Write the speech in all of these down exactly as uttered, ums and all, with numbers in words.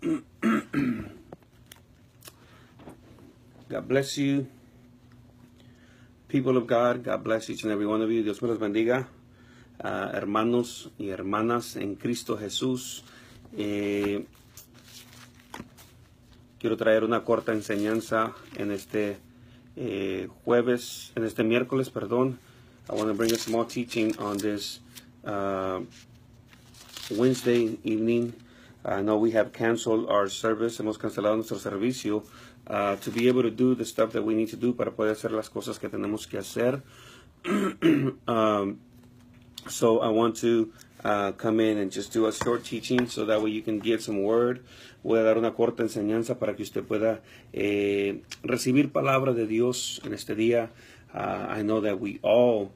God bless you, people of God. God bless each and every one of you. Dios me los bendiga, uh, hermanos y hermanas en Cristo Jesús. Eh, quiero traer una corta enseñanza en este eh, jueves, en este miércoles, perdón. I want to bring a small teaching on this uh, Wednesday evening. I know we have canceled our service. Hemos cancelado nuestro servicio uh, to be able to do the stuff that we need to do para poder hacer las cosas que tenemos que hacer. um, so I want to uh, come in and just do a short teaching so that way you can get some word. Voy a dar una corta enseñanza para que usted pueda eh, recibir palabra de Dios en este día. Uh, I know that we all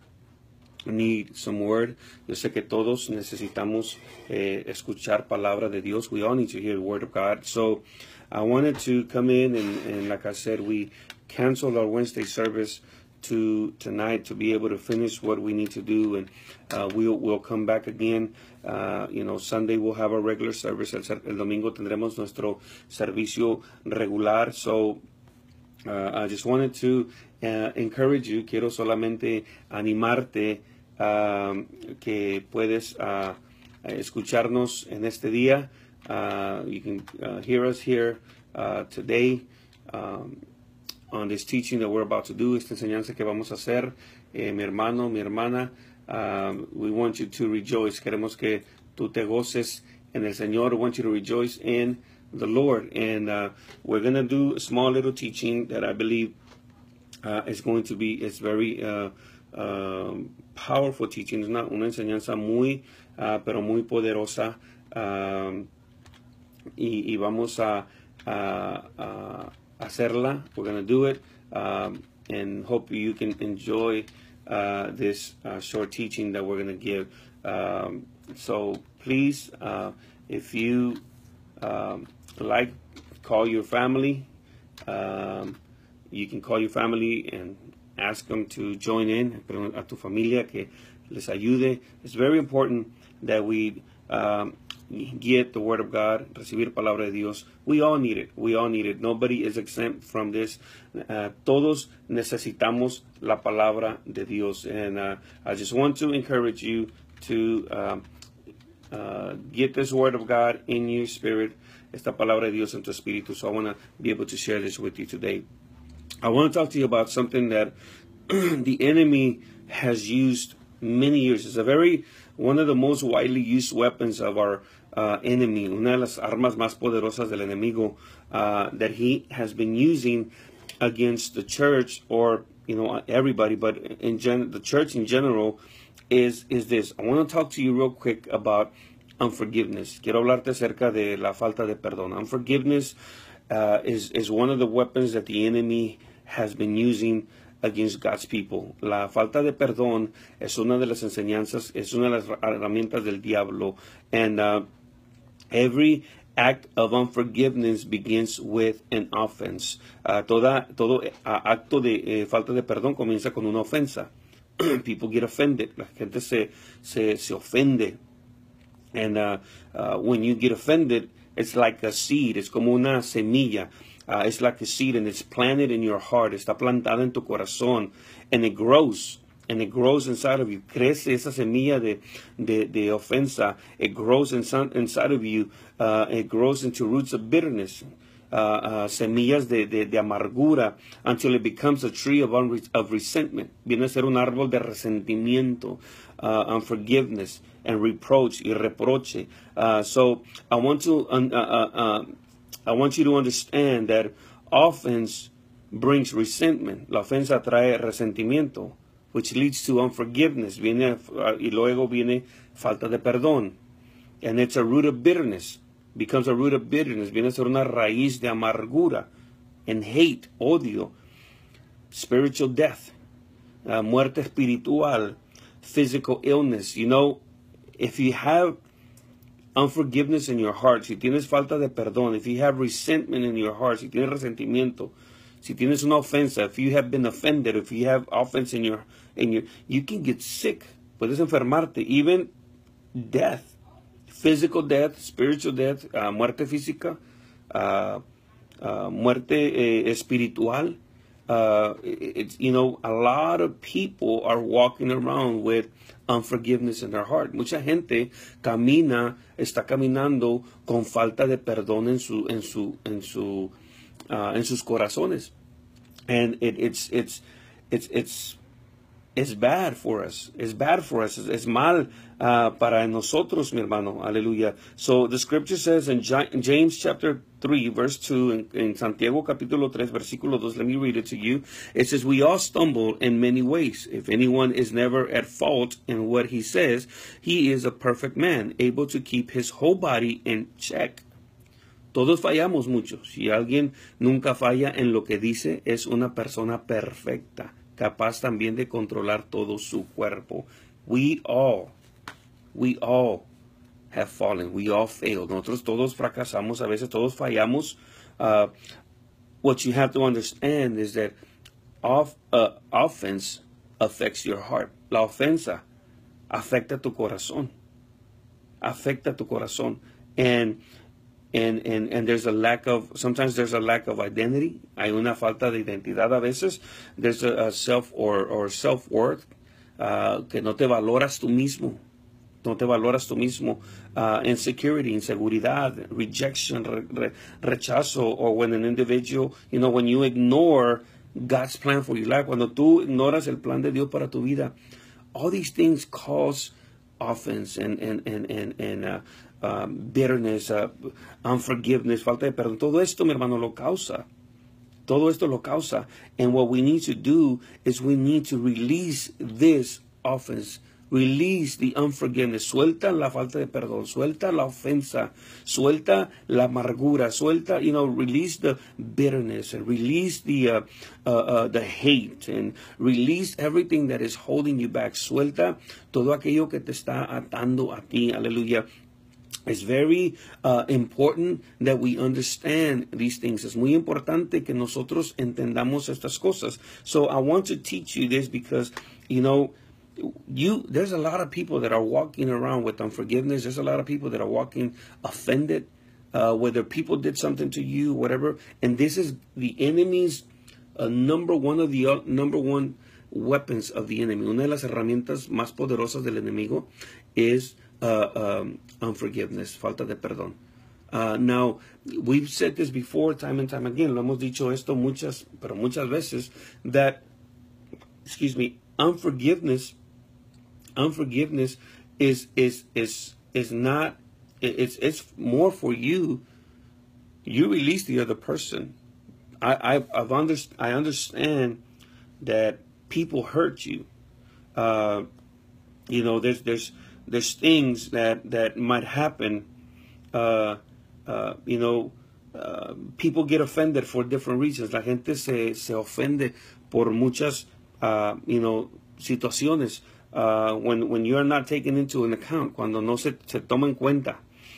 need some word. Yo sé que todos necesitamos eh, escuchar palabra de Dios. We all need to hear the word of God. So I wanted to come in and, and like I said, we canceled our Wednesday service to tonight to be able to finish what we need to do, and uh, we'll we'll come back again. Uh, you know, Sunday we'll have our regular service. El, el domingo tendremos nuestro servicio regular. So uh, I just wanted to uh, encourage you. Quiero solamente animarte uh, que puedes uh, escucharnos en este día. Uh, you can uh, hear us here uh, today. Um, on this teaching that we're about to do, esta enseñanza que vamos a hacer, eh, mi hermano, mi hermana, um, we want you to rejoice. Queremos que tú te goces en el Señor. We want you to rejoice in the Lord. And uh, we're going to do a small little teaching that I believe uh, is going to be, it's very uh, uh, powerful teaching. Es una, una enseñanza muy, uh, pero muy poderosa. Um, y, y vamos a, a, a hacerla. We're going to do it, um, and hope you can enjoy uh, this uh, short teaching that we're going to give. Um, so please, uh, if you um, like, call your family. Um, you can call your family and ask them to join in. A tu familia que les ayude. It's very important that we um, get the word of God, recibir palabra de Dios. We all need it. We all need it. Nobody is exempt from this. Uh, todos necesitamos la palabra de Dios. And uh, I just want to encourage you to um, uh, get this word of God in your spirit, esta palabra de Dios en tu espíritu. So I want to be able to share this with you today. I want to talk to you about something that the enemy has used many years. It's a very, one of the most widely used weapons of our Uh, enemy, una de las armas más poderosas del enemigo uh, that he has been using against the church, or you know, everybody, but in gen the church in general, is is this. I want to talk to you real quick about unforgiveness. Quiero hablarte acerca de la falta de perdón. Unforgiveness uh, is is one of the weapons that the enemy has been using against God's people. La falta de perdón es una de las enseñanzas, es una de las herramientas del diablo, and uh, every act of unforgiveness begins with an offense. Uh, toda, todo uh, acto de eh, falta de perdón comienza con una ofensa. People get offended. La gente se, se, se ofende. And uh, uh, when you get offended, it's like a seed. Es como una semilla. Uh, it's like a seed, and it's planted in your heart. Está plantada en tu corazón. And it grows. And it grows inside of you. Crece esa semilla de, de, de ofensa. It grows inside, inside of you. Uh, it grows into roots of bitterness. Uh, uh, semillas de, de, de amargura. Until it becomes a tree of, unre of resentment. Viene a ser un árbol de resentimiento. Uh, unforgiveness and reproach y reproche. Uh, so I want to uh, uh, uh, I want you to understand that offense brings resentment. La ofensa trae resentimiento, which leads to unforgiveness. Viene, uh, y luego viene falta de perdón. And it's a root of bitterness. Becomes a root of bitterness. Viene a ser una raíz de amargura and hate, odio, spiritual death, uh, muerte espiritual, physical illness. You know, if you have unforgiveness in your heart, si tienes falta de perdón, if you have resentment in your heart, si tienes resentimiento, si tienes una ofensa, if you have been offended, if you have offense in your, in your, you can get sick. Puedes enfermarte, even death, physical death, spiritual death, uh, muerte física, uh, uh, muerte eh, espiritual. Uh, it's, you know, a lot of people are walking around with unforgiveness in their heart. Mucha gente camina, está caminando con falta de perdón en su, en su, en su, uh, en sus corazones, and it, it's, it's, it's, it's, it's bad for us. It's bad for us. It's, it's mal uh, para nosotros, mi hermano. Aleluya. So the scripture says in James chapter three, verse two, in, in Santiago capítulo tres, versículo dos, let me read it to you. It says, we all stumble in many ways. If anyone is never at fault in what he says, he is a perfect man, able to keep his whole body in check. Todos fallamos mucho. Si alguien nunca falla en lo que dice, es una persona perfecta, capaz también de controlar todo su cuerpo. We all, we all have fallen. We all failed. Nosotros todos fracasamos, a veces todos fallamos. Uh, what you have to understand is that off, uh, offense affects your heart. La ofensa afecta tu corazón. Afecta tu corazón. And And, and, and there's a lack of, sometimes there's a lack of identity. Hay una falta de identidad a veces. There's a, a self or, or self-worth, uh, que no te valoras tú mismo. No te valoras tú mismo. Uh, insecurity, inseguridad, rejection, re, re, rechazo, or when an individual, you know, when you ignore God's plan for your life, cuando tú ignoras el plan de Dios para tu vida, all these things cause offense and, and, and, and, and uh, Um, bitterness, uh, unforgiveness, falta de perdón. Todo esto, mi hermano, lo causa. Todo esto lo causa. And what we need to do is we need to release this offense. Release the unforgiveness. Suelta la falta de perdón. Suelta la ofensa. Suelta la amargura. Suelta, you know, release the bitterness and release the, uh, uh, uh, the hate and release everything that is holding you back. Suelta todo aquello que te está atando a ti. Aleluya. It's very uh, important that we understand these things. Es muy importante que nosotros entendamos estas cosas. So I want to teach you this because, you know, you there's a lot of people that are walking around with unforgiveness. There's a lot of people that are walking offended, uh, whether people did something to you, whatever. And this is the enemy's uh, number one of the uh, number one weapons of the enemy. Una de las herramientas más poderosas del enemigo es Uh, um, unforgiveness, falta de perdón. Uh, now, we've said this before, time and time again. Lo hemos dicho esto muchas, pero muchas veces, that, excuse me, unforgiveness, unforgiveness is is is is not. It's it's more for you. You release the other person. I I've, I've under, I understand that people hurt you. Uh, you know, there's there's. There's things that, that might happen, uh, uh, you know, uh, people get offended for different reasons. La gente se, se ofende por muchas, uh, you know, situaciones. Uh, when, when you're not taken into an account, cuando no se, se toma en cuenta.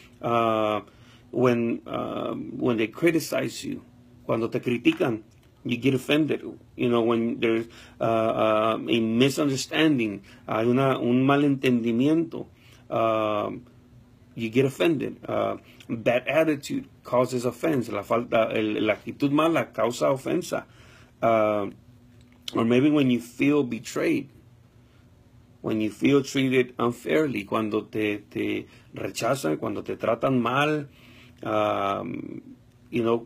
Uh, when, uh, when they criticize you, cuando te critican, you get offended. You know, when there's uh, uh, a misunderstanding, hay una, un malentendimiento, uh, you get offended. Uh, bad attitude causes offense. La falta, el, la actitud mala causa ofensa. Uh, or maybe when you feel betrayed, when you feel treated unfairly, cuando te, te rechazan, cuando te tratan mal, um, you know,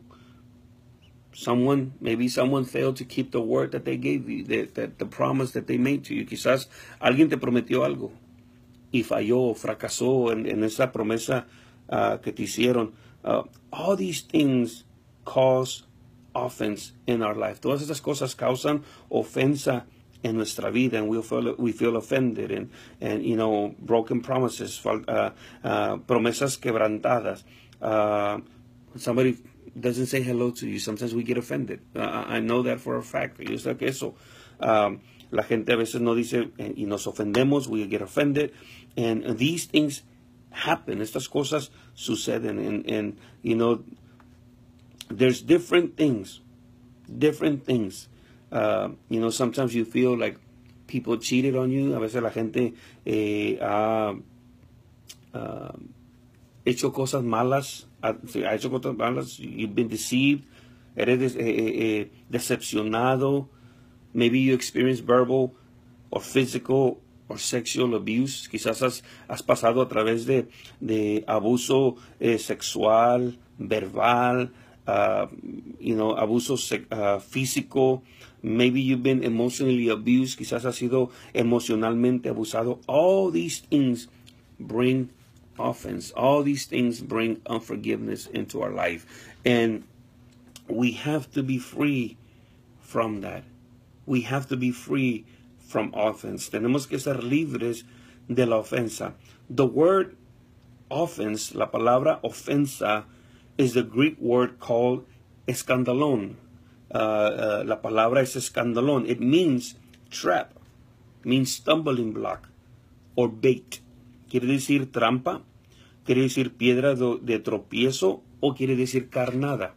Someone, maybe someone failed to keep the word that they gave you, the, the, the promise that they made to you. Quizás alguien te prometió algo y falló, fracasó en, en esa promesa uh, que te hicieron. Uh, all these things cause offense in our life. Todas esas cosas causan ofensa en nuestra vida, and we feel, we feel offended, and, and, you know, broken promises, uh, uh, promesas quebrantadas. Uh, somebody doesn't say hello to you, sometimes we get offended. Uh, I know that for a fact. Yo sé que eso, um, la gente a veces no dice, y nos ofendemos, we get offended, and these things happen. Estas cosas suceden, and, and you know, there's different things, different things. Uh, you know, sometimes you feel like people cheated on you. A veces la gente eh, uh, uh, hecho cosas malas, ha, ha hecho cosas malas, you've been deceived, eres eh, eh, decepcionado, maybe you experience verbal or physical or sexual abuse, quizás has, has pasado a través de, de abuso eh, sexual, verbal, uh, you know, abuso uh, físico, maybe you've been emotionally abused, quizás has sido emocionalmente abusado. All these things bring offense. All these things bring unforgiveness into our life. And we have to be free from that. We have to be free from offense. Tenemos que ser libres de la ofensa. The word offense, la palabra ofensa, is the Greek word called escandalon. Uh, uh, la palabra es escandalon. It means trap, means stumbling block, or bait. Quiere decir trampa, quiere decir piedra de, de tropiezo, o quiere decir carnada.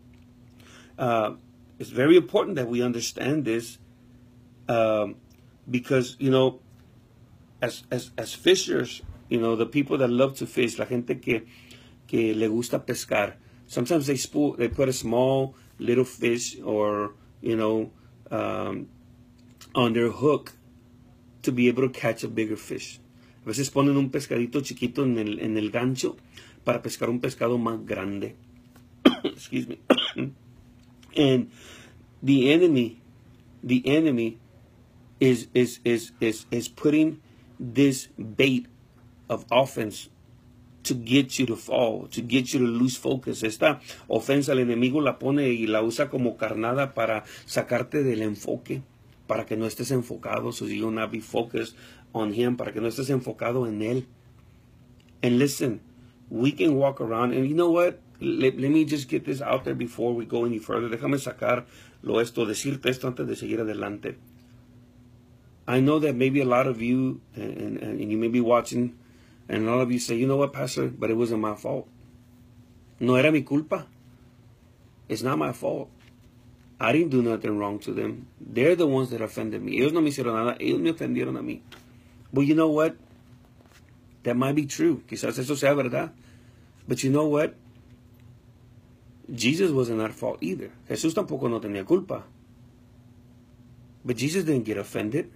Uh, it's very important that we understand this, uh, because, you know, as, as, as fishers, you know, the people that love to fish, la gente que, que le gusta pescar, sometimes they, spool, they put a small little fish or, you know, um, on their hook to be able to catch a bigger fish. A veces ponen un pescadito chiquito en el, en el gancho para pescar un pescado más grande. Excuse me. And the enemy, the enemy is, is, is, is, is putting this bait of offense to get you to fall, to get you to lose focus. Esta ofensa el enemigo la pone y la usa como carnada para sacarte del enfoque, para que no estés enfocado, so you will not be focused on him, para que no estés enfocado en él. And listen, we can walk around, and you know what? Let, let me just get this out there before we go any further. Déjame sacarlo esto, decirte esto antes de seguir adelante. I know that maybe a lot of you, and, and, and you may be watching, and a lot of you say, you know what, Pastor, but it wasn't my fault. No era mi culpa. It's not my fault. I didn't do nothing wrong to them. They're the ones that offended me. Ellos no me hicieron nada. Ellos me ofendieron a mí. But you know what? That might be true. Quizás eso sea verdad. But you know what? Jesus wasn't at fault either. Jesús tampoco no tenía culpa. But Jesus didn't get offended.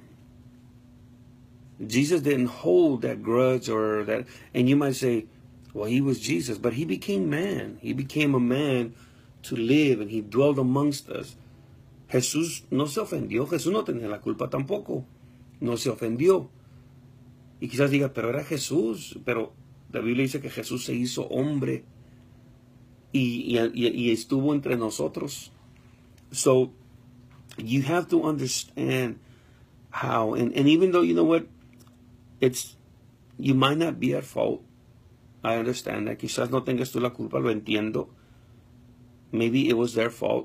Jesus didn't hold that grudge or that. And you might say, well, he was Jesus. But he became man. He became a man to live, and he dwelled amongst us. Jesús no se ofendió. Jesús no tenía la culpa tampoco. No se ofendió. Y quizás diga, pero era Jesús. Pero la Biblia dice que Jesús se hizo hombre y, y, y estuvo entre nosotros. So you have to understand how, and, and even though, you know what, it's, you might not be at fault. I understand that. Quizás no tengas tú la culpa, lo entiendo. Maybe it was their fault.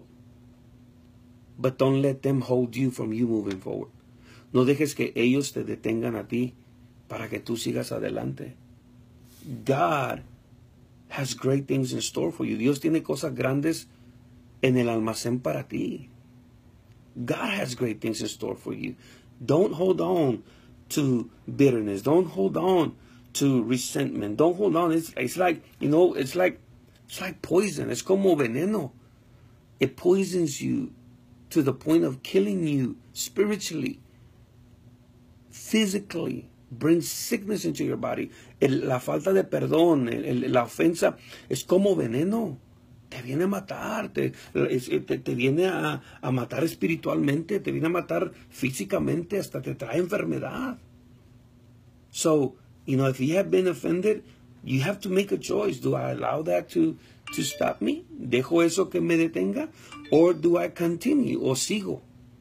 But don't let them hold you from you moving forward. No dejes que ellos te detengan a ti para que tú sigas adelante. God has great things in store for you. Dios tiene cosas grandes en el almacén para ti. God has great things in store for you. Don't hold on to bitterness. Don't hold on to resentment. Don't hold on. It's, it's like, you know, it's like, it's like poison. Es como veneno. It poisons you to the point of killing you spiritually, physically. Brings sickness into your body. El, la falta de perdón, el, el, la ofensa es como veneno. Te viene a matar, te, te, te viene a, a matar espiritualmente, te viene a matar físicamente, hasta te trae enfermedad. So, you know, if you have been offended, you have to make a choice. Do I allow that to, to stop me? ¿Dejo eso que me detenga? Or do I continue? ¿O sigo?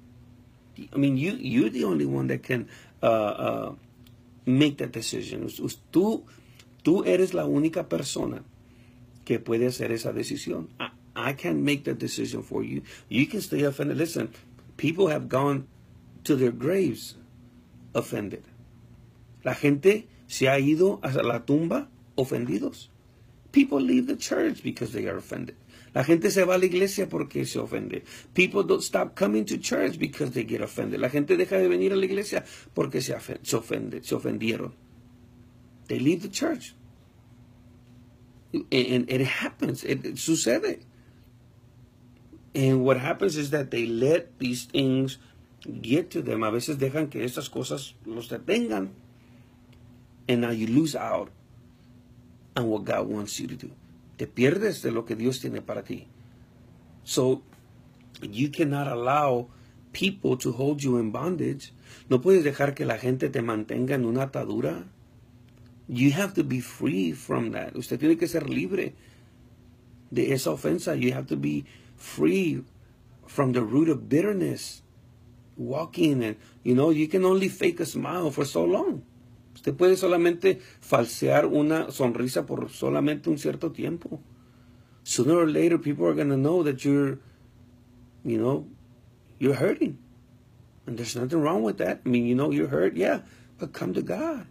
I mean, you, you're the only one that can uh, uh, make that decision. Tú, tú eres la única persona que puede hacer esa decisión. I, I can't make that decision for you. You can stay offended. Listen, people have gone to their graves offended. La gente se ha ido a la tumba ofendidos. People leave the church because they are offended. La gente se va a la iglesia porque se ofende. People don't stop coming to church because they get offended. La gente deja de venir a la iglesia porque se ofende, se ofende, se ofendieron. They leave the church. And it happens. It, it sucede. And what happens is that they let these things get to them. A veces dejan que estas cosas los detengan. And now you lose out on what God wants you to do. Te pierdes de lo que Dios tiene para ti. So, you cannot allow people to hold you in bondage. No puedes dejar que la gente te mantenga en una atadura. You have to be free from that. Usted tiene que ser libre de esa ofensa. You have to be free from the root of bitterness. Walking and, you know, you can only fake a smile for so long. Usted puede solamente falsear una sonrisa por solamente un cierto tiempo. Sooner or later, people are going to know that you're, you know, you're hurting. And there's nothing wrong with that. I mean, you know, you're hurt, yeah, but come to God.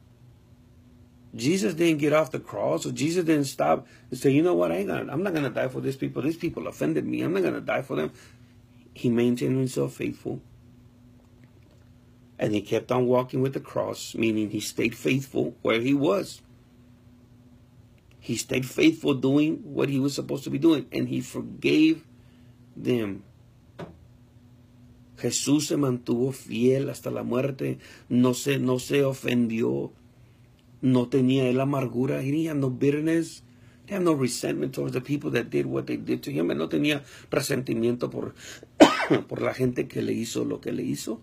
Jesus didn't get off the cross, or Jesus didn't stop and say, you know what, I ain't gonna, I'm not going to die for these people. These people offended me. I'm not going to die for them. He maintained himself faithful. And he kept on walking with the cross, meaning he stayed faithful where he was. He stayed faithful doing what he was supposed to be doing. And he forgave them. Jesús se mantuvo fiel hasta la muerte. No se, no se ofendió. No tenía él amargura. He didn't have no bitterness. He had no resentment towards the people that did what they did to him. Él no tenía resentimiento por, por la gente que le hizo lo que le hizo.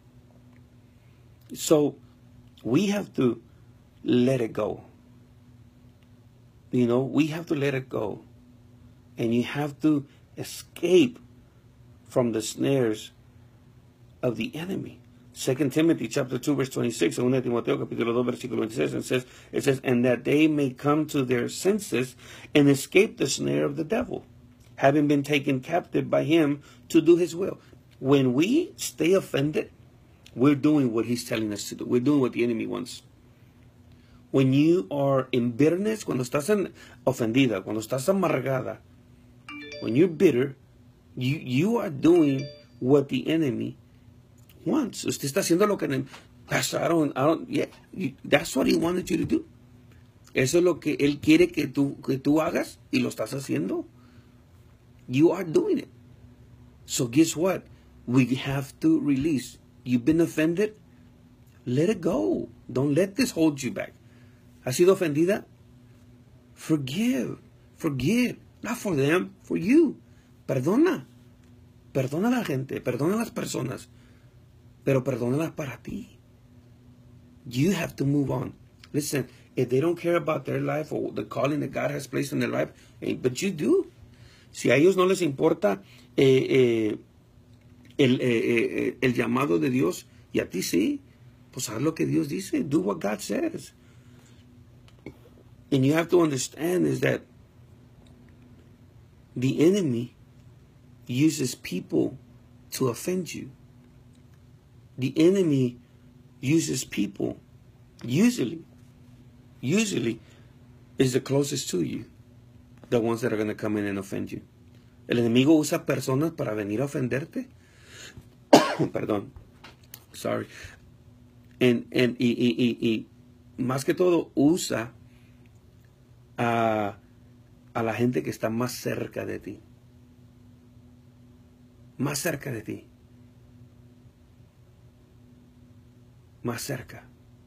So, we have to let it go. You know, we have to let it go. And you have to escape from the snares of the enemy. Second Timothy chapter two, verse twenty-six, Segunda Timoteo capítulo dos, versículo veintiséis, it says, it says, and that they may come to their senses and escape the snare of the devil, having been taken captive by him to do his will. When we stay offended, we're doing what he's telling us to do. We're doing what the enemy wants. When you are in bitterness, cuando estás en ofendida, cuando estás amargada, when you're bitter, you, you are doing what the enemy wants. Usted está haciendo lo que that's, I don't, I don't, yeah, you, that's what he wanted you to do. Eso es lo que él quiere que tú, que tú hagas y lo estás haciendo. You are doing it. So guess what? We have to release. You've been offended? Let it go. Don't let this hold you back. ¿Has sido ofendida? Forgive. Forgive. Not for them, for you. Perdona. Perdona a la gente. Perdona a las personas. Pero perdónalas para ti. You have to move on. Listen, if they don't care about their life or the calling that God has placed in their life, but you do. Si a ellos no les importa eh, eh, el, eh, eh, el llamado de Dios, y a ti sí, pues haz lo que Dios dice. Do what God says. And you have to understand is that the enemy uses people to offend you. The enemy uses people, usually, usually is the closest to you, the ones that are going to come in and offend you. El enemigo usa personas para venir a ofenderte. Perdón. Sorry. And, and, y, y, y, y más que todo usa a, a la gente que está más cerca de ti. Más cerca de ti. Más cerca.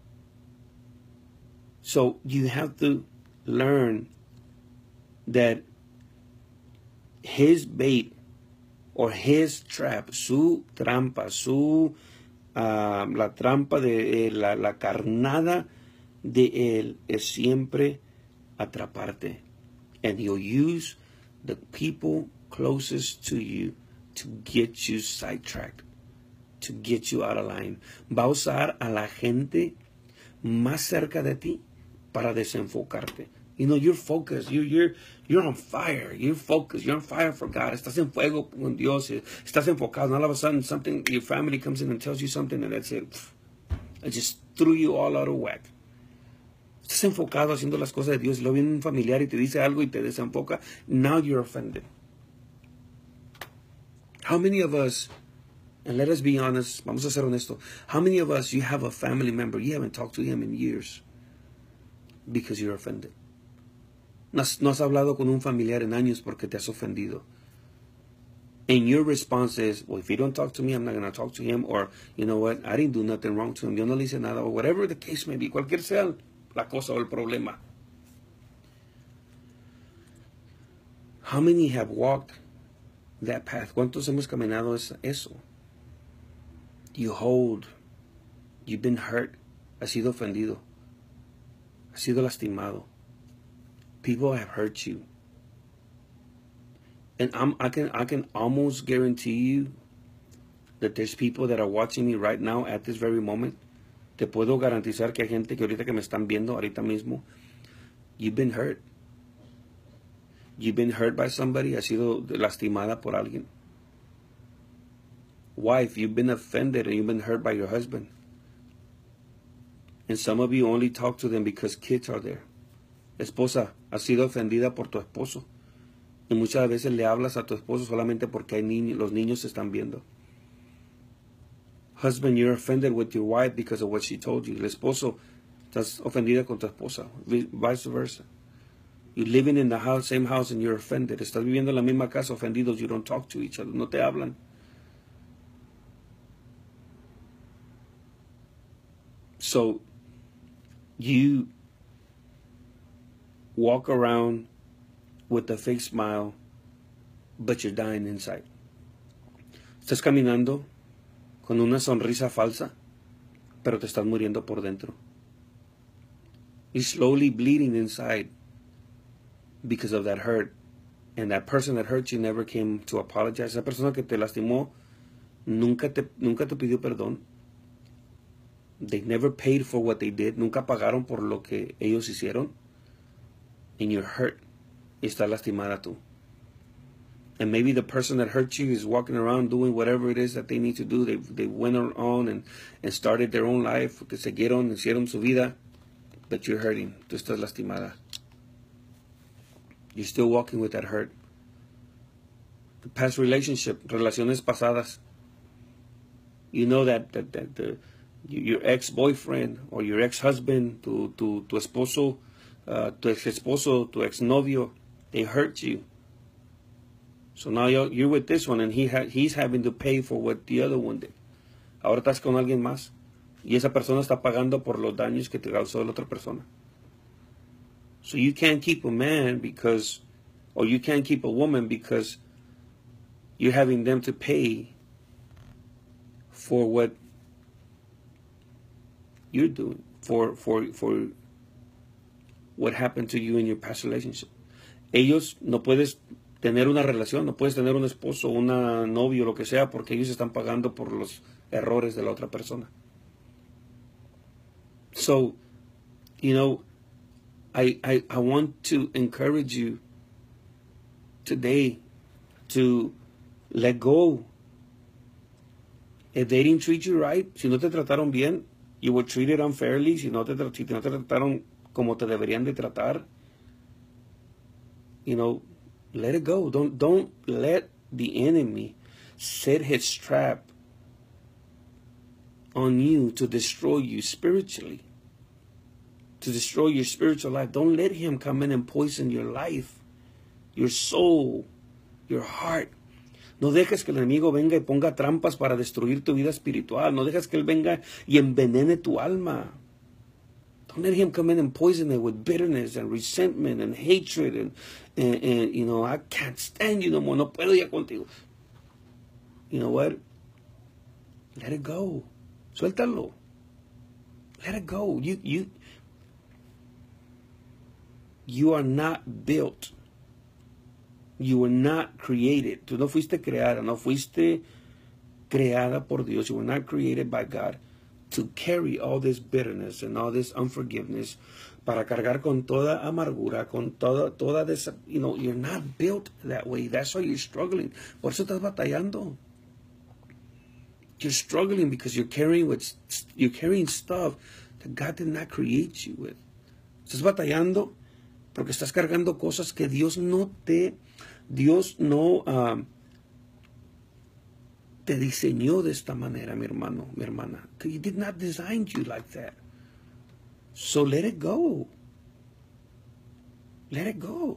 So you have to learn that his bait or his trap, su trampa, su uh, la trampa de él, la, la carnada de él es siempre atraparte. And he'll use the people closest to you to get you sidetracked, to get you out of line. Va a usar a la gente más cerca de ti para desenfocarte. You know, you're focused, you're, you're, you're on fire, you're focused, you're on fire for God. Estás en fuego con Dios, estás enfocado, and all of a sudden something, your family comes in and tells you something, and that's it. It just threw you all out of whack. Estás enfocado haciendo las cosas de Dios, y luego viene un familiar y te dice algo y te desenfoca. Now you're offended. How many of us, and let us be honest, vamos a ser honesto, how many of us, you have a family member, you haven't talked to him in years because you're offended? No has, no has hablado con un familiar en años porque te has ofendido. And your response is, well, if you don't talk to me, I'm not going to talk to him. Or, you know what, I didn't do nothing wrong to him. Yo no le hice nada. Or whatever the case may be. Cualquier sea la cosa o el problema. How many have walked that path? ¿Cuántos hemos caminado eso? You hold. You've been hurt. Has sido ofendido. Has sido lastimado. People have hurt you. And I'm, I can I can almost guarantee you that there's people that are watching me right now at this very moment. Te puedo garantizar que hay gente que ahorita que me están viendo ahorita mismo. You've been hurt. You've been hurt by somebody. Has sido lastimada por alguien. Wife, you've been offended and you've been hurt by your husband. And some of you only talk to them because kids are there. Esposa, has sido ofendida por tu esposo. Y muchas veces le hablas a tu esposo solamente porque hay niños, los niños se están viendo. Husband, you're offended with your wife because of what she told you. El esposo, estás ofendida con tu esposa. Vice versa. You're living in the house, same house, and you're offended. Estás viviendo en la misma casa, ofendidos. You don't talk to each other. No te hablan. So, you walk around with a fake smile, but you're dying inside. Estás caminando con una sonrisa falsa, pero te estás muriendo por dentro. You're slowly bleeding inside because of that hurt. And that person that hurt you never came to apologize. Esa persona que te lastimó nunca te, nunca te pidió perdón. They never paid for what they did. Nunca pagaron por lo que ellos hicieron. And you're hurt. Y estás lastimada tú. And maybe the person that hurt you is walking around doing whatever it is that they need to do. They, they went on and, and started their own life. Que siguieron, hicieron su vida. But you're hurting. Tú estás lastimada. You're still walking with that hurt. The past relationship, relaciones pasadas. You know that, that, that the, your ex-boyfriend or your ex-husband, tu, tu, tu esposo, uh, tu ex-esposo, tu ex-novio, they hurt you. So now you're, you're with this one and he ha he's having to pay for what the other one did. Ahora estás con alguien más y esa persona está pagando por los daños que te causó la otra persona. So you can't keep a man because, or you can't keep a woman because you're having them to pay for what you're doing, for, for, for what happened to you in your past relationship. Ellos no puedes tener una relación, no puedes tener un esposo, una novio, lo que sea, porque ellos están pagando por los errores de la otra persona. So, you know, I, I, I want to encourage you today to let go. If they didn't treat you right, si no te trataron bien, you were treated unfairly, si no te, si no te trataron como te deberían de tratar, you know, let it go. Don't, don't let the enemy set his trap on you to destroy you spiritually, to destroy your spiritual life. Don't let him come in and poison your life, your soul, your heart. No dejes que el enemigo venga y ponga trampas para destruir tu vida espiritual. No dejes que él venga y envenene tu alma. Don't let him come in and poison it with bitterness and resentment and hatred and, and, and you know, I can't stand you no more. No puedo ya contigo. You know what? Let it go. Suéltalo. Let it go. You, you, you are not built. You were not created. Tú no fuiste creada. No fuiste creada por Dios. You were not created by God to carry all this bitterness and all this unforgiveness, para cargar con toda amargura, con toda, toda esa, you know, you're not built that way. That's why you're struggling. Por eso estás batallando. You're struggling because you're carrying with, you're carrying stuff that God did not create you with. Estás batallando porque estás cargando cosas que Dios no te, Dios no um, te diseñó de esta manera, mi hermano, mi hermana. He did not design you like that. So let it go. Let it go.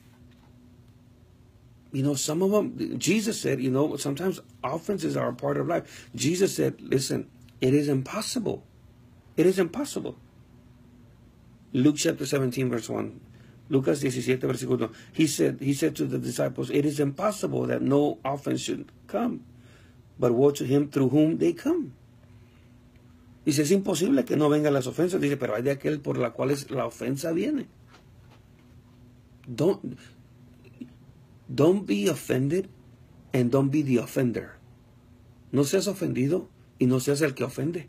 You know, some of them, Jesus said, you know, sometimes offenses are a part of life. Jesus said, listen, it is impossible. It is impossible. Luke chapter seventeen, verse one. Lucas diecisiete, versículo uno. He said, he said to the disciples, it is impossible that no offense should come, but woe to him through whom they come. Dice, es imposible que no vengan las ofensas. Dice, pero hay de aquel por la cual es, la ofensa viene. Don't, don't be offended and don't be the offender. No seas ofendido y no seas el que ofende.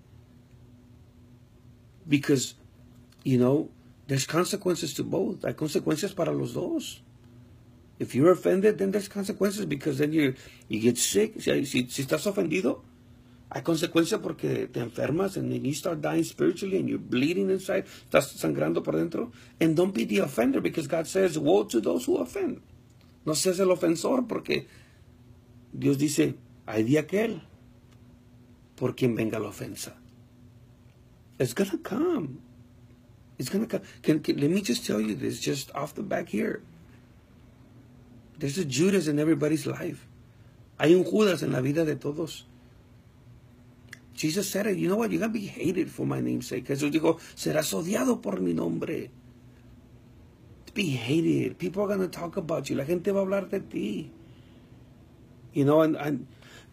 Because, you know, there's consequences to both. Hay consecuencias para los dos. If you're offended, then there's consequences because then you, you get sick. Si, si, si estás ofendido, hay consecuencias porque te enfermas and then you start dying spiritually and you're bleeding inside. Estás sangrando por dentro. And don't be the offender because God says, woe to those who offend. No seas el ofensor porque Dios dice, hay de aquel por quien venga la ofensa. It's going to come. It's going to come. Can, can, let me just tell you this, just off the back here. There's a Judas in everybody's life. Hay un Judas en la vida de todos. Jesus said it. You know what? You're going to be hated for my name's sake. Jesús dijo, serás odiado por mi nombre. Be hated. People are going to talk about you. La gente va a hablar de ti. You know, and, and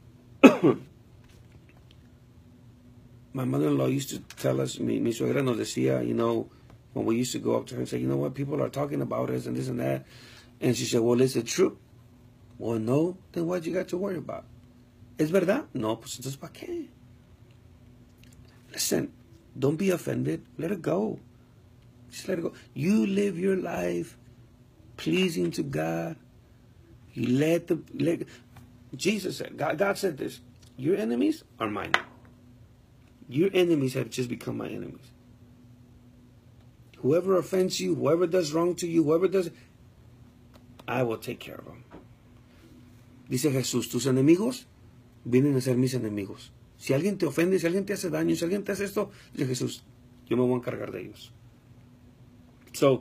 my mother-in-law used to tell us, mi, mi suegra nos decía, you know, when we used to go up to her and say, you know what, people are talking about us and this and that. And she said, well, is it true? Well, no. Then what you got to worry about? ¿Es verdad? No, pues entonces ¿para qué? Listen, don't be offended. Let it go. Just let it go. You live your life pleasing to God. You let the... Let, Jesus said, God, God said this, your enemies are mine. Your enemies have just become my enemies. Whoever offends you, whoever does wrong to you, whoever does... I will take care of them. Dice Jesús, tus enemigos vienen a ser mis enemigos. Si alguien te ofende, si alguien te hace daño, si alguien te hace esto, dice Jesús, yo me voy a encargar de ellos. So,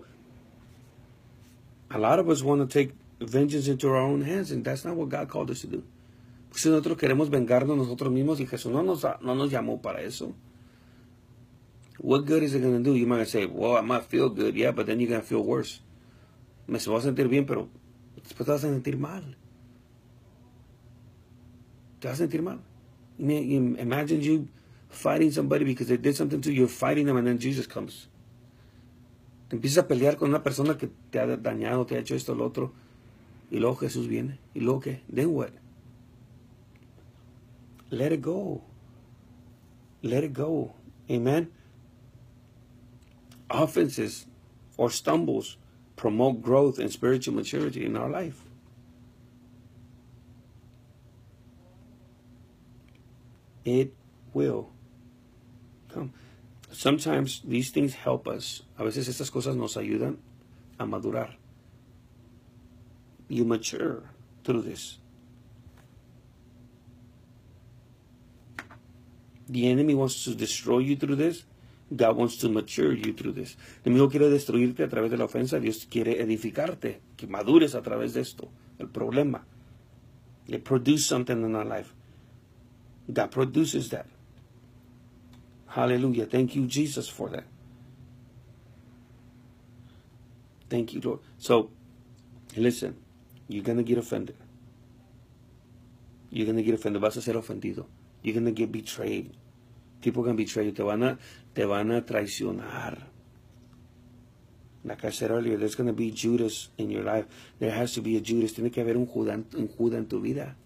a lot of us want to take vengeance into our own hands, and that's not what God called us to do. Pues si nosotros queremos vengarnos nosotros mismos, y Jesús no nos, no nos llamó para eso. What good is it going to do? You might say, well, I might feel good, yeah, but then you're going to feel worse. Me se va a sentir bien, pero después te vas a sentir mal. Te vas a sentir mal. Imagine you fighting somebody because they did something to you, you're fighting them, and then Jesus comes. Te empiezas a pelear con una persona que te ha dañado, te ha hecho esto, lo otro, y luego Jesús viene. ¿Y luego qué? Then what? Let it go. Let it go. Amen? Offenses or stumbles promote growth and spiritual maturity in our life. It will come. Sometimes these things help us. A veces estas cosas nos ayudan a madurar. You mature through this. The enemy wants to destroy you through this. God wants to mature you through this. El enemigo quiere destruirte a través de la ofensa. Dios quiere edificarte, que madures a través de esto. El problema. It produces something in our life. God produces that. Hallelujah. Thank you, Jesus, for that. Thank you, Lord. So, listen, you're going to get offended. You're going to get offended. Vas a ser ofendido. You're going to get betrayed. People are going to betray you. Te van a, te van a traicionar. Like I said earlier, there's going to be Judas in your life. There has to be a Judas. Tiene que haber un Judas, un Judas en tu vida.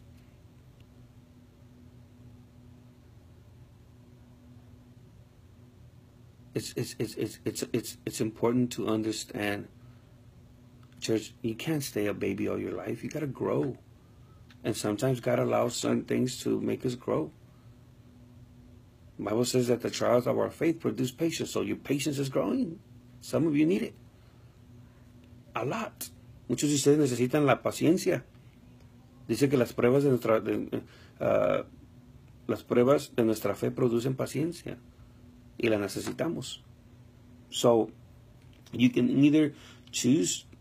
It's, it's, it's, it's, it's, it's, it's important to understand, church, you can't stay a baby all your life. You got to grow. And sometimes God allows certain things to make us grow. The Bible says that the trials of our faith produce patience. So your patience is growing. Some of you need it. A lot. Muchos de ustedes necesitan la paciencia. Dice que las pruebas de nuestra, de, uh, las pruebas de nuestra fe producen paciencia. Y la necesitamos. So, you can either choose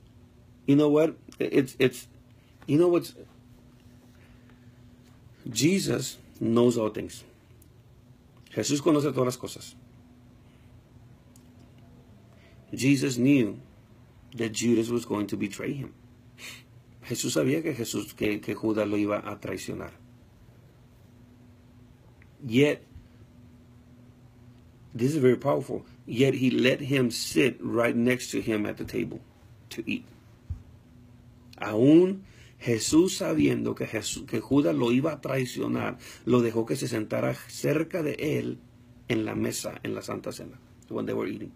You know what? It's, it's, you know what's, Jesus knows all things. Jesús conoce todas las cosas. Jesus knew that Judas was going to betray him. Jesús sabía que Jesús, que, que Judas lo iba a traicionar. Yet, this is very powerful. Yet he let him sit right next to him at the table to eat. Aún Jesús, sabiendo que, Jesús, que Judas lo iba a traicionar, lo dejó que se sentara cerca de él en la mesa, en la Santa Cena, when they were eating.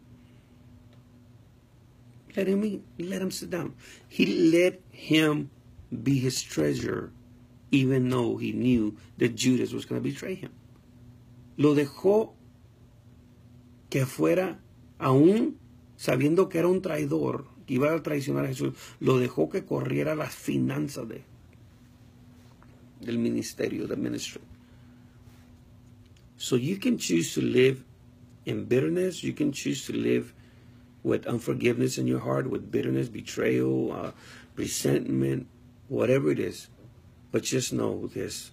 Let him eat. Let him sit down. He let him be his treasure, even though he knew that Judas was going to betray him. Lo dejó que fuera, aún sabiendo que era un traidor, que iba a traicionar a Jesús, lo dejó que corriera las finanzas de, del ministerio, del ministry. So you can choose to live in bitterness. You can choose to live with unforgiveness in your heart, with bitterness, betrayal, uh, resentment, whatever it is. But just know this.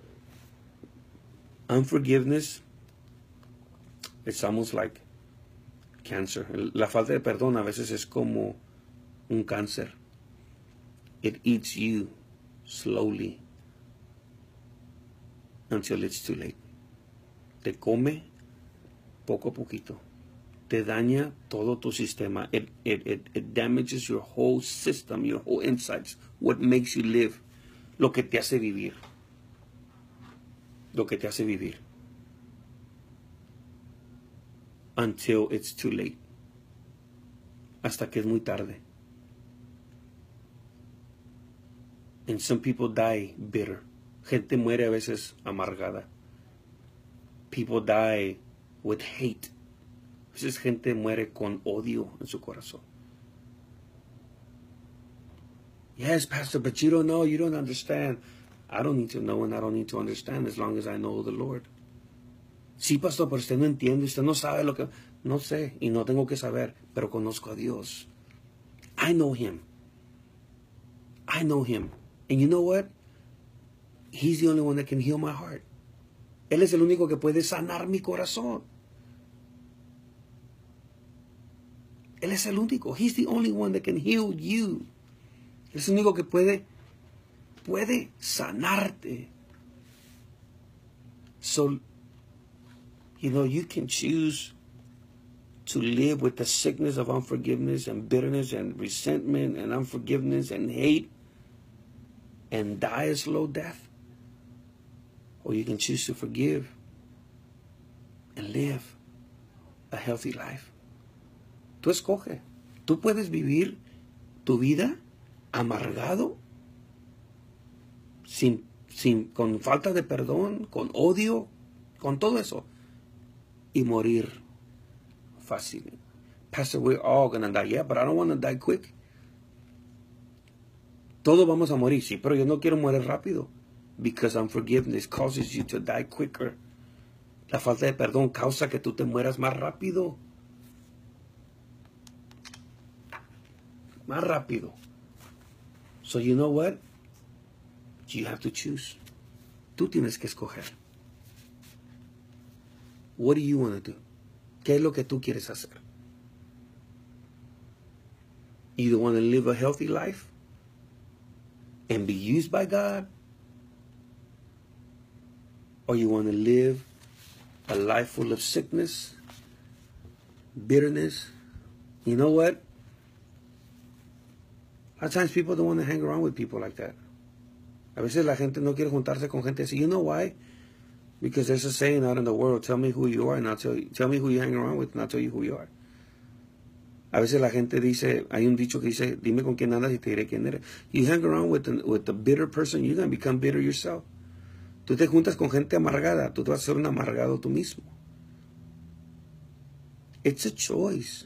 Unforgiveness, it's almost like cancer. La falta de perdón a veces es como un cáncer. It eats you slowly until it's too late. Te come poco a poquito. Te daña todo tu sistema. It, it, it, it damages your whole system, your whole insides. What makes you live. Lo que te hace vivir. Lo que te hace vivir. Until it's too late. Hasta que es muy tarde. And some people die bitter. Gente muere a veces amargada. People die with hate. A veces gente muere con odio en su corazón. Yes, Pastor, but you don't know, you don't understand. I don't need to know and I don't need to understand as long as I know the Lord. Sí, Pastor, pero usted no entiende, usted no sabe lo que... No sé, y no tengo que saber, pero conozco a Dios. I know Him. I know Him. And you know what? He's the only one that can heal my heart. Él es el único que puede sanar mi corazón. Él es el único. He's the only one that can heal you. Él es el único que puede, puede sanarte. So, you know, you can choose to live with the sickness of unforgiveness and bitterness and resentment and unforgiveness and hate and die a slow death. Or you can choose to forgive and live a healthy life. Tú escoge. Tú puedes vivir tu vida amargado, sin, sin, con falta de perdón, con odio, con todo eso, y morir fácil. Pastor, we're all going to die. Yeah, but I don't want to die quick. Todos vamos a morir, sí, pero yo no quiero morir rápido. Because unforgiveness causes you to die quicker. La falta de perdón causa que tú te mueras más rápido. Más rápido. So you know what? You have to choose. Tú tienes que escoger. What do you want to do? ¿Qué es lo que tú quieres hacer? You want to live a healthy life and be used by God? Or you want to live a life full of sickness, bitterness? You know what? A lot of times people don't want to hang around with people like that. A veces la gente no quiere juntarse con gente así. You know why? Because there's a saying out in the world, tell me who you are and I'll tell you, tell me who you hang around with and I'll tell you who you are. A veces la gente dice, hay un dicho que dice, dime con quién andas y te diré quién eres. You hang around with, an, with a bitter person, you're going to become bitter yourself. Tú te juntas con gente amargada, tú te vas a ser un amargado tú mismo. It's a choice.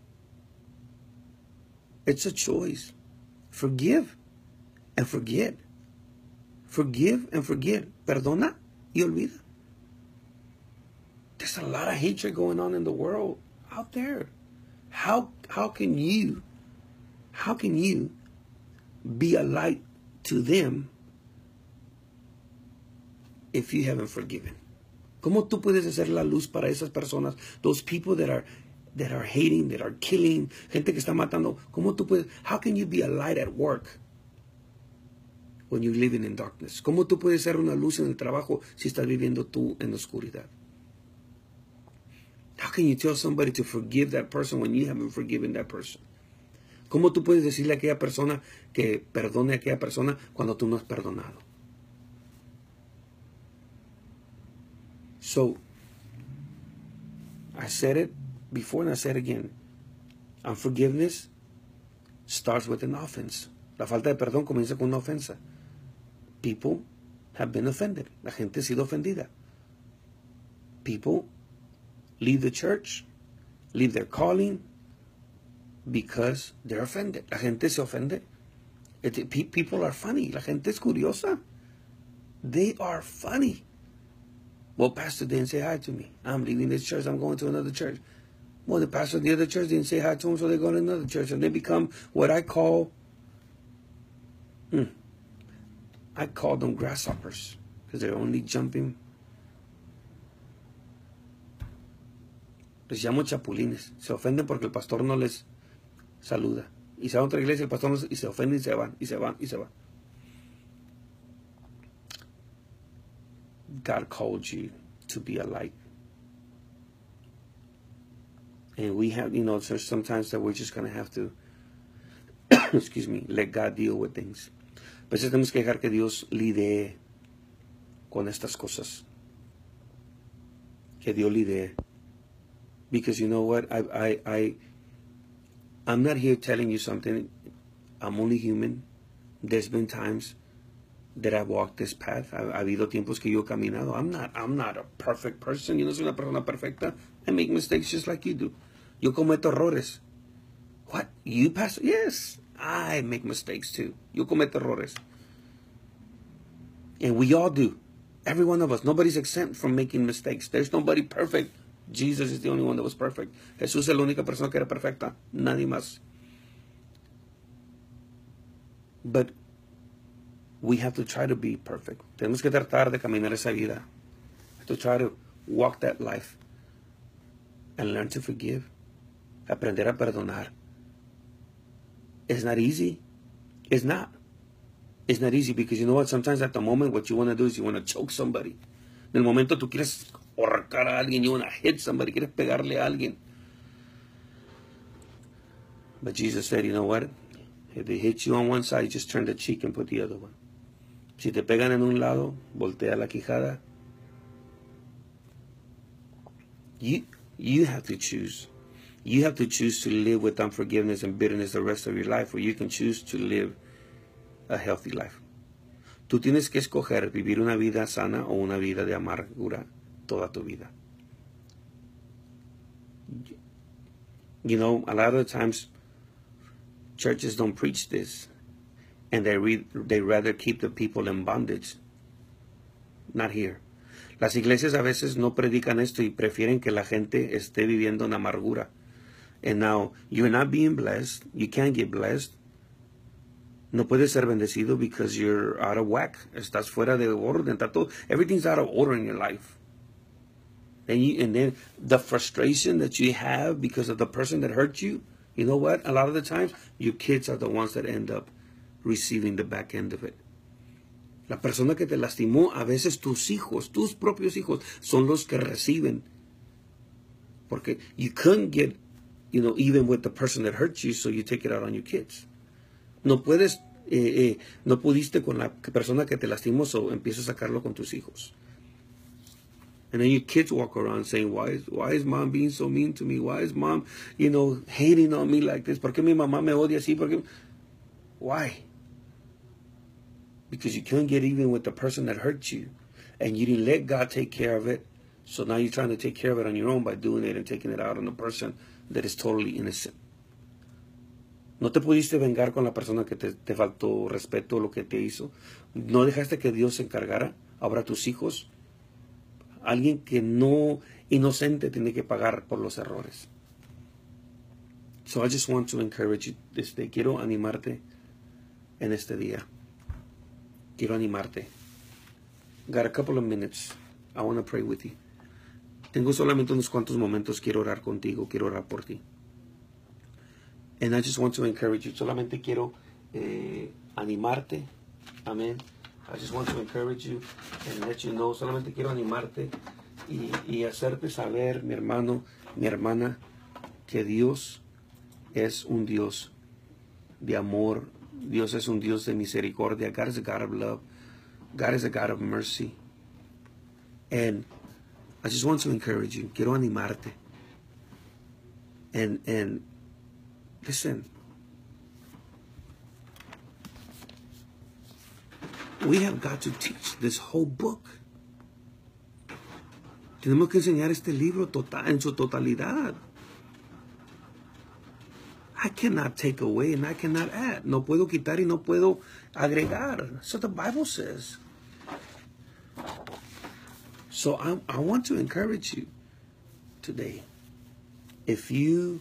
It's a choice. Forgive and forget. Forgive and forget. Perdona y olvida. There's a lot of hatred going on in the world out there. How how can you, how can you be a light to them if you haven't forgiven? ¿Cómo tú puedes hacer la luz para esas personas? Those people that are that are hating, that are killing, gente que está matando. ¿Cómo tú puedes? How can you be a light at work when you're living in darkness? ¿Cómo tú puedes ser una luz en el trabajo si estás viviendo tú en la oscuridad? How can you tell somebody to forgive that person when you haven't forgiven that person? ¿Cómo tú puedes decirle a aquella persona que perdone a aquella persona cuando tú no has perdonado? So, I said it before and I said it again. Unforgiveness starts with an offense. La falta de perdón comienza con una ofensa. People have been offended. La gente ha sido ofendida. People leave the church, leave their calling, because they're offended. La gente se ofende. It, people are funny. La gente es curiosa. They are funny. Well, pastor didn't say hi to me. I'm leaving this church. I'm going to another church. Well, the pastor of the other church didn't say hi to him, so they go to another church. And they become what I call, hmm, I call them grasshoppers, because they're only jumping. Les llamo chapulines. Se ofenden porque el pastor no les saluda. Y se va a otra iglesia, el pastor no, y se ofenden y se van, y se van, y se van. God called you to be a light. And we have, you know, there's sometimes that we're just going to have to, excuse me, let God deal with things. A veces tenemos que dejar que Dios lidie con estas cosas. Que Dios lidie. Because you know what, I, I, I, I'm not here telling you something. I'm only human. There's been times that I've walked this path. Ha, ha habido tiempos que yo he caminado. I'm not, I'm not a perfect person. Yo no soy una persona perfecta. I make mistakes just like you do. Yo cometo errores. What? You, pastor? Yes, I make mistakes too. Yo cometo errores. And we all do. Every one of us. Nobody's exempt from making mistakes. There's nobody perfect. Jesus is the only one that was perfect. Jesús es la única persona que era perfecta. Nadie más. But we have to try to be perfect. Tenemos que tratar de caminar esa vida. To try to walk that life. And learn to forgive. Aprender a perdonar. It's not easy. It's not. It's not easy because you know what? Sometimes at the moment what you want to do is you want to choke somebody. En el momento tú quieres ahorcar a alguien. You want to hit somebody. Quieres pegarle a alguien. But Jesus said, you know what? If they hit you on one side, just turn the cheek and put the other one. Si te pegan en un lado, voltea la quijada. You, you have to choose. You have to choose to live with unforgiveness and bitterness the rest of your life, or you can choose to live a healthy life. Tú tienes que escoger vivir una vida sana o una vida de amargura toda tu vida. You know, a lot of the times, churches don't preach this, and they re they rather keep the people in bondage. Not here. Las iglesias a veces no predican esto y prefieren que la gente esté viviendo en amargura. And now, you're not being blessed. You can't get blessed. No puedes ser bendecido because you're out of whack. Estás fuera de orden. Está todo, everything's out of order in your life. And, you, and then the frustration that you have because of the person that hurt you, you know what? A lot of the times, your kids are the ones that end up receiving the back end of it. La persona que te lastimó, a veces tus hijos, tus propios hijos, son los que reciben. Porque you couldn't get, you know, even with the person that hurt you, so you take it out on your kids. No puedes, eh, eh, no pudiste con la persona que te lastimó, so empiezas a sacarlo con tus hijos. And then your kids walk around saying, why is, why is mom being so mean to me? Why is mom, you know, hating on me like this? ¿Por qué mi mamá me odia así? ¿Por qué? Why? Because you couldn't get even with the person that hurt you. And you didn't let God take care of it. So now you're trying to take care of it on your own by doing it and taking it out on the person that is totally innocent. No te pudiste vengar con la persona que te, te faltó respeto, lo que te hizo. No dejaste que Dios se encargara. Ahora tus hijos. Alguien que no inocente tiene que pagar por los errores. So I just want to encourage you. Este, quiero animarte en este día. Quiero animarte. Got a couple of minutes. I want to pray with you. Tengo solamente unos cuantos momentos. Quiero orar contigo. Quiero orar por ti. And I just want to encourage you. Solamente quiero eh, animarte. Amén. I just want to encourage you and let you know. Solamente quiero animarte y, y hacerte saber, mi hermano, mi hermana, que Dios es un Dios de amor. Dios es un Dios de misericordia. God is a God of love. God is a God of mercy. And I just want to encourage you. Quiero animarte. And, and listen. We have got to teach this whole book. Tenemos que enseñar este libro total, en su totalidad. I cannot take away and I cannot add. No puedo quitar y no puedo agregar. So the Bible says. So I, I want to encourage you today. If you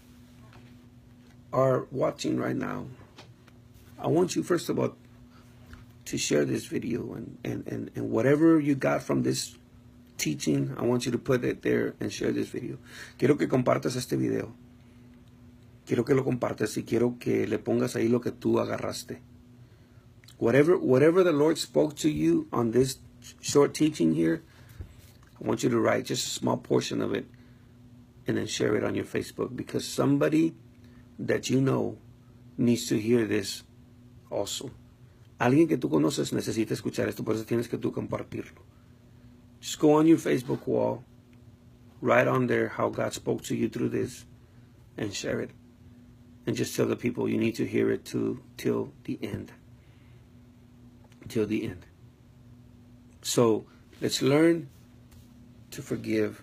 are watching right now, I want you first of all to share this video and, and, and, and whatever you got from this teaching, I want you to put it there and share this video. Quiero que compartas este video. Quiero que lo compartas y quiero que le pongas ahí lo que tú agarraste. Whatever, whatever the Lord spoke to you on this short teaching here, I want you to write just a small portion of it and then share it on your Facebook, because somebody that you know needs to hear this also. Alguien que tú conoces necesita escuchar esto, por eso tienes que tú compartirlo. Just go on your Facebook wall, write on there how God spoke to you through this, and share it. And just tell the people you need to hear it to, till the end. Till the end. So, let's learn to forgive.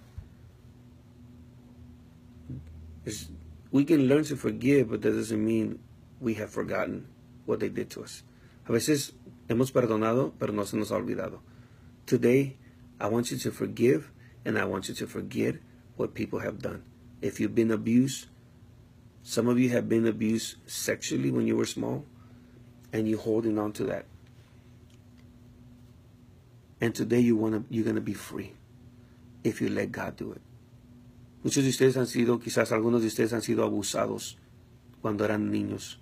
It's, we can learn to forgive, but that doesn't mean we have forgotten what they did to us. A veces hemos perdonado, pero no se nos ha olvidado. Today, I want you to forgive, and I want you to forget what people have done. If you've been abused, some of you have been abused sexually when you were small, and you're holding on to that. And today you wanna, you're going to be free if you let God do it. Muchos de ustedes han sido, quizás algunos de ustedes han sido abusados cuando eran niños.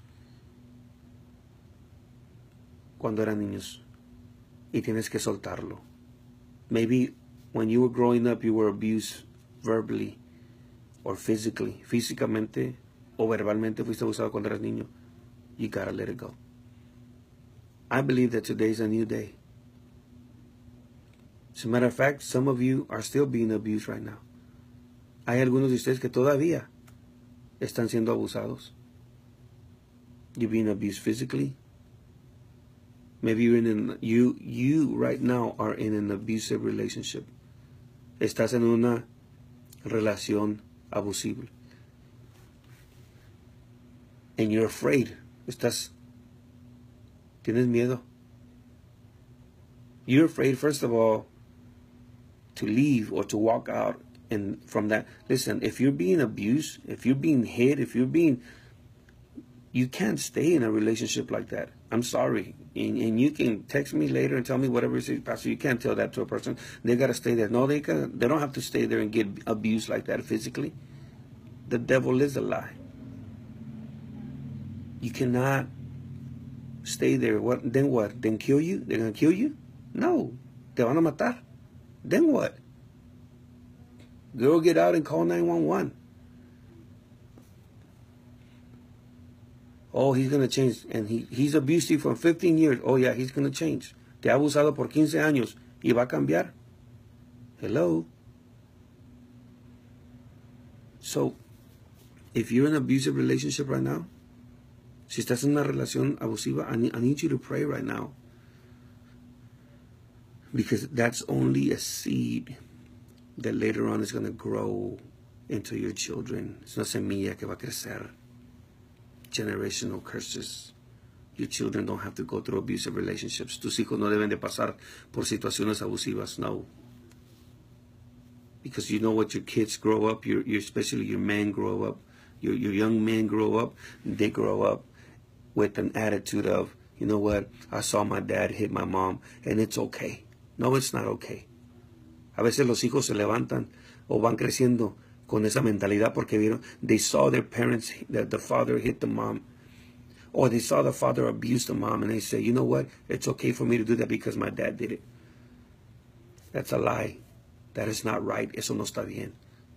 Cuando eran niños. Y tienes que soltarlo. Maybe when you were growing up, you were abused verbally or physically. Físicamente o verbalmente fuiste abusado cuando eras niño. You gotta let it go. I believe that today is a new day. As a matter of fact, some of you are still being abused right now. Hay algunos de ustedes que todavía están siendo abusados. You're being abused physically. Maybe you're in an, you you right now are in an abusive relationship. Estás en una relación abusiva. And you're afraid. Estás tienes miedo. You're afraid, first of all, to leave or to walk out and from that. Listen, if you're being abused, if you're being hit, if you're being, you can't stay in a relationship like that. I'm sorry. And, and you can text me later and tell me whatever it is, Pastor. You can't tell that to a person. They got to stay there. No, they can, they don't have to stay there and get abused like that physically. The devil is a lie. You cannot stay there. What? Then what? Then kill you? They're going to kill you? No. Te van a matar. Then what? Girl, get out and call nine one one. Oh, he's going to change. And he, he's abused you for fifteen years. Oh, yeah, he's going to change. Te ha abusado por quince años. ¿Y va a cambiar? Hello? So, if you're in an abusive relationship right now, si estás en una relación abusiva, I need, I need you to pray right now. Because that's only a seed that later on is going to grow into your children. Es una semilla que va a crecer. Generational curses. Your children don't have to go through abusive relationships. Tus hijos no deben de pasar por situaciones abusivas. No. Because you know what your kids grow up, your, your especially your men grow up, your, your young men grow up, they grow up with an attitude of, you know what, I saw my dad hit my mom and it's okay. No, it's not okay. A veces los hijos se levantan o van creciendo con esa mentalidad porque vieron, they saw their parents, that the father hit the mom, or they saw the father abuse the mom, and they say, you know what, it's okay for me to do that because my dad did it. That's a lie. That is not right. Eso no está bien.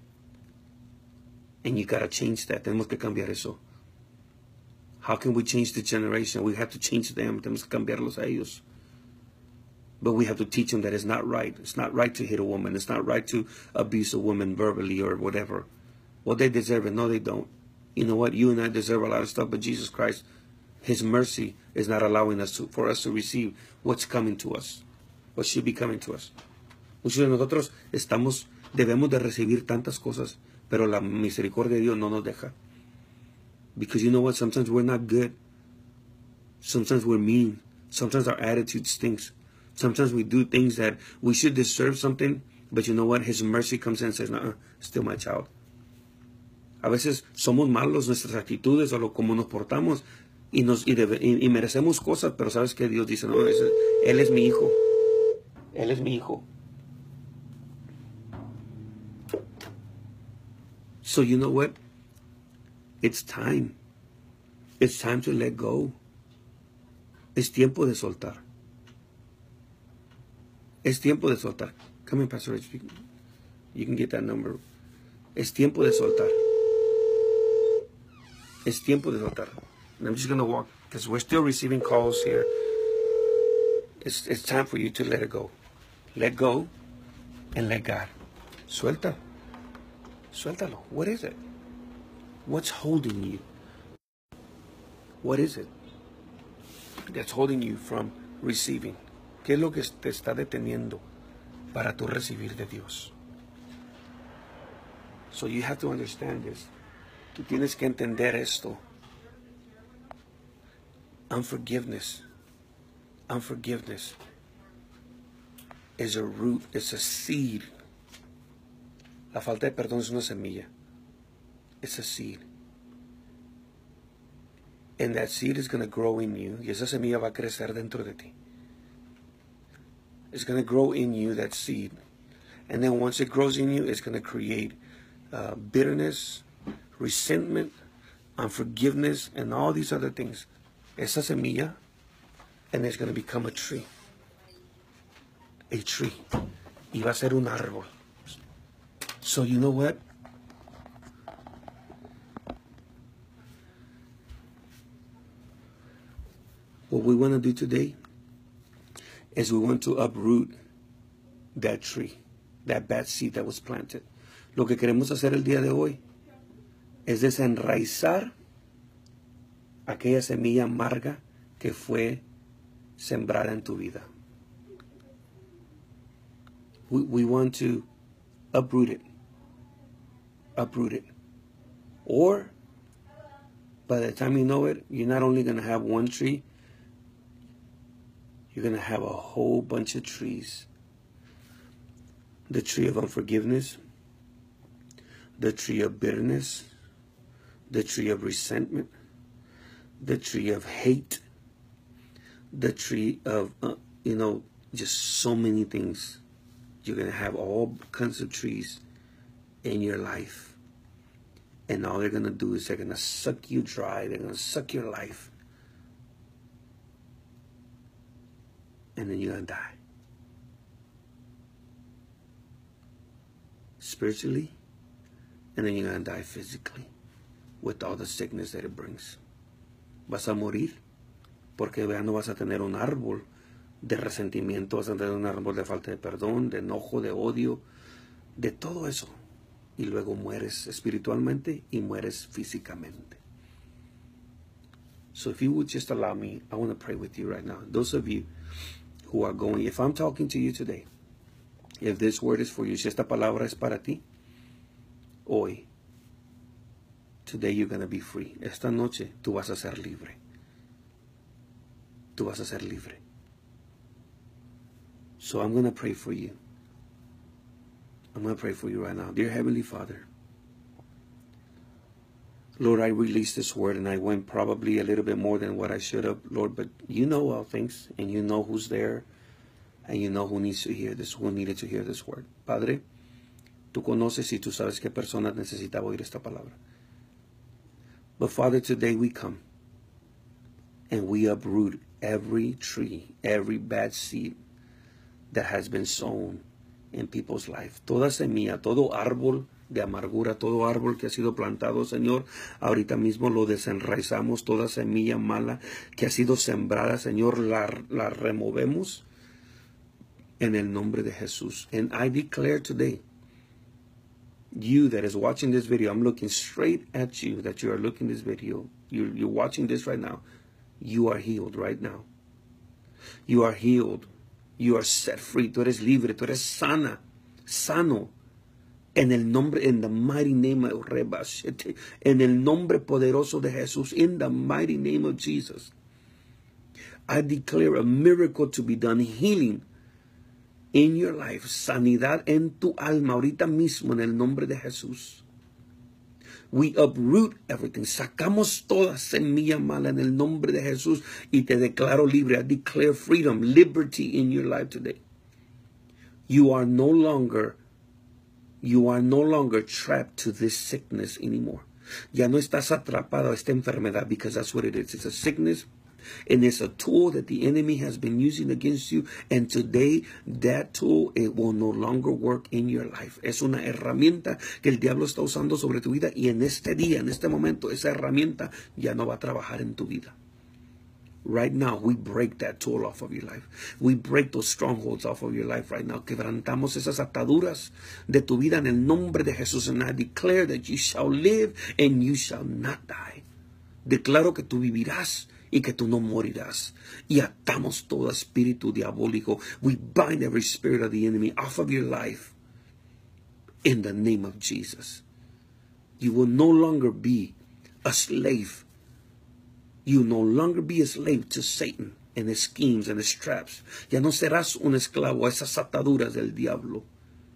And you gotta change that. Tenemos que cambiar eso. How can we change the generation? We have to change them. Tenemos que cambiarlos a ellos. But we have to teach them that it's not right. It's not right to hit a woman. It's not right to abuse a woman verbally or whatever. Well, they deserve it. No, they don't. You know what? You and I deserve a lot of stuff, but Jesus Christ, His mercy is not allowing us to, for us to receive what's coming to us, what should be coming to us. Muchos de nosotros estamos, debemos de recibir tantas cosas, pero la misericordia de Dios no nos deja. Because you know what? Sometimes we're not good. Sometimes we're mean. Sometimes our attitude stinks. Sometimes we do things that we should deserve something, but you know what? His mercy comes in and says, no, still my child. A veces somos malos, nuestras actitudes o lo como nos portamos y, nos, y, debe, y, y merecemos cosas, pero sabes que Dios dice, no, ese, Él es mi hijo. Él es mi hijo. So you know what? It's time. It's time to let go. Es tiempo de soltar. Es tiempo de soltar. Come in, Pastor Rich. You can get that number. Es tiempo de soltar. Es tiempo de soltar. And I'm just going to walk, because we're still receiving calls here. It's, it's time for you to let it go. Let go and let God. Suelta. Suéltalo. What is it? What's holding you? What is it that's holding you from receiving? ¿Qué es lo que te está deteniendo para tu recibir de Dios? So you have to understand this. Tú tienes que entender esto. Unforgiveness. Unforgiveness is a root, it's a seed. La falta de perdón es una semilla. It's a seed. And that seed is going to grow in you. Y esa semilla va a crecer dentro de ti. It's going to grow in you, that seed. And then once it grows in you, it's going to create uh, bitterness, resentment, unforgiveness, and all these other things. Esa semilla, and it's going to become a tree. A tree. Y va a ser un árbol. So you know what? What we want to do today is we want to uproot that tree, that bad seed that was planted. Lo que queremos hacer el día de hoy es desenraizar aquella semilla amarga que fue sembrada en tu vida. We, we want to uproot it. Uproot it. Or, by the time you know it, you're not only going to have one tree, you're going to have a whole bunch of trees. The tree of unforgiveness, the tree of bitterness, the tree of resentment, the tree of hate, the tree of, uh, you know, just so many things. You're going to have all kinds of trees in your life. And all they're going to do is they're going to suck you dry. They're going to suck your life. And then you're going to die. Spiritually. And then you're going to die physically. With all the sickness that it brings. Vas a morir. Porque ya no vas a tener un árbol de resentimiento. Vas a tener un árbol de falta de perdón, de enojo, de odio. De todo eso. Y luego mueres espiritualmente y mueres físicamente. So if you would just allow me, I want to pray with you right now. Those of you who are going, if I'm talking to you today, if this word is for you, si esta palabra es para ti, hoy, today you're going to be free. Esta noche tú vas a ser libre. Tú vas a ser libre. So I'm going to pray for you. I'm going to pray for you right now. Dear Heavenly Father, Lord, I released this word and I went probably a little bit more than what I should have, Lord, but you know all things and you know who's there and you know who needs to hear this, who needed to hear this word. Padre, tú conoces y tú sabes qué personas necesitaba oír esta palabra. But Father, today we come and we uproot every tree, every bad seed that has been sown in people's life. Toda semilla, todo árbol de amargura, todo árbol que ha sido plantado, Señor, ahorita mismo lo desenraizamos, toda semilla mala que ha sido sembrada, Señor, la, la removemos en el nombre de Jesús. And I declare today, you that is watching this video, I'm looking straight at you, that you are looking this video, you're, you're watching this right now, you are healed right now. You are healed. You are set free. Tú eres libre. Tú eres sana. Sano. En el nombre, in the mighty name of Rebashete. En el nombre poderoso de Jesús. In the mighty name of Jesus. I declare a miracle to be done. Healing in your life. Sanidad en tu alma. Ahorita mismo en el nombre de Jesús. We uproot everything. Sacamos toda semilla mala en el nombre de Jesús y te declaro libre. I declare freedom, liberty in your life today. You are no longer, you are no longer trapped to this sickness anymore. Ya no estás atrapado a esta enfermedad, because that's what it is. It's a sickness. And it's a tool that the enemy has been using against you. And today, that tool, it will no longer work in your life. Es una herramienta que el diablo está usando sobre tu vida. Y en este día, en este momento, esa herramienta ya no va a trabajar en tu vida. Right now, we break that tool off of your life. We break those strongholds off of your life right now. Quebrantamos esas ataduras de tu vida en el nombre de Jesús. And I declare that you shall live and you shall not die. Declaro que tú vivirás y que tú no morirás. Y atamos todo espíritu diabólico. We bind every spirit of the enemy off of your life in the name of Jesus. You will no longer be a slave. You will no longer be a slave to Satan and his schemes and his traps. Ya no serás un esclavo a esas ataduras del diablo.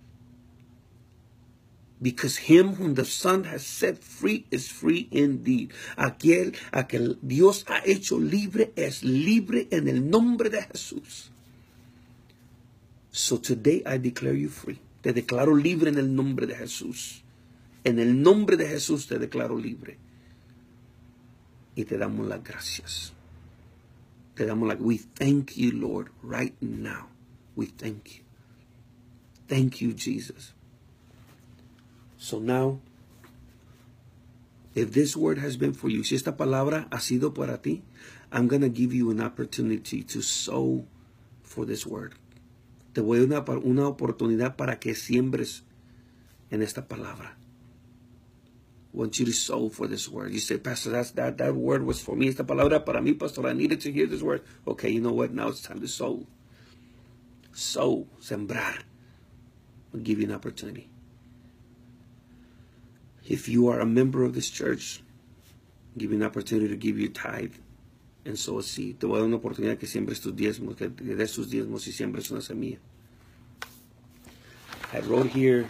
Because him whom the Son has set free is free indeed. Aquel a que Dios ha hecho libre es libre en el nombre de Jesús. So today I declare you free. Te declaro libre en el nombre de Jesús. En el nombre de Jesús te declaro libre. Y te damos las gracias. Te damos las... We thank you, Lord, right now. We thank you. Thank you, Jesus. So now, if this word has been for you, si esta palabra ha sido para ti, I'm going to give you an opportunity to sow for this word. Te voy a dar una, una oportunidad para que siembres en esta palabra. I want you to sow for this word. You say, Pastor, that's, that, that word was for me. Esta palabra para mí, Pastor. I needed to hear this word. Okay, you know what? Now it's time to sow. Sow, sembrar. I'll give you an opportunity. If you are a member of this church, give you an opportunity to give your tithe and sow a seed. Te voy a dar una oportunidad que siembres tus diezmos, que des tus diezmos y siembres una semilla. I wrote here,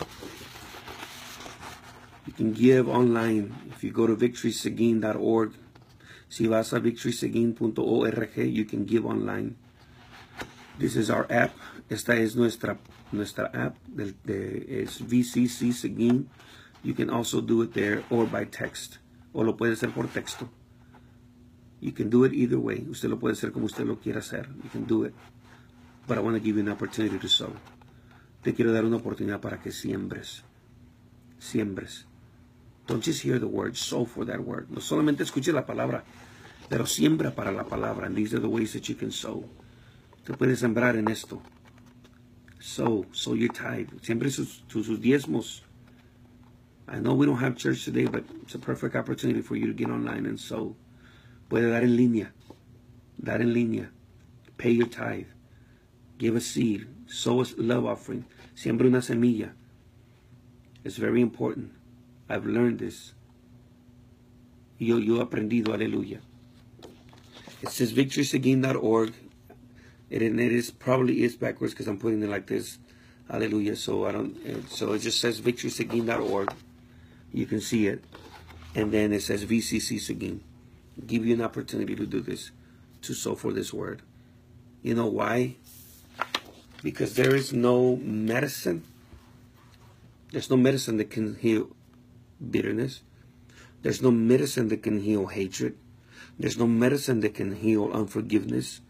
you can give online. If you go to victory seguin dot org, si vas a victory seguin punto org, you can give online. This is our app. Esta es nuestra, nuestra app. De, de, es V C C Seguin. You can also do it there or by text. O lo puede hacer por texto. You can do it either way. Usted lo puede hacer como usted lo quiera hacer. You can do it. But I want to give you an opportunity to sow. Te quiero dar una oportunidad para que siembres. Siembres. Don't just hear the word. Sow for that word. No solamente escuche la palabra, pero siembra para la palabra. And these are the ways that you can sow. Te puedes sembrar en esto. Sow. Sow your tithe. Siempre sus, sus, sus diezmos. I know we don't have church today, but it's a perfect opportunity for you to get online and sow. Puede dar en línea. Dar en línea. Pay your tithe. Give a seed. Sow a love offering. Siembra una semilla. It's very important. I've learned this. Yo, yo he aprendido. Aleluya. It says victory seguin dot org. It, and it is probably is backwards because I'm putting it like this. Hallelujah. So I don't. So it just says victory seguin dot org. You can see it. And then it says V C C Seguin. Give you an opportunity to do this, to sow for this word. You know why? Because there is no medicine. There's no medicine that can heal bitterness. There's no medicine that can heal hatred. There's no medicine that can heal unforgiveness.